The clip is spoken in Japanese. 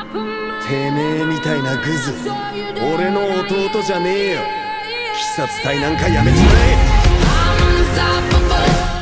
てめえみたいなグズ俺の弟じゃねえよ。鬼殺隊なんかやめちまえ。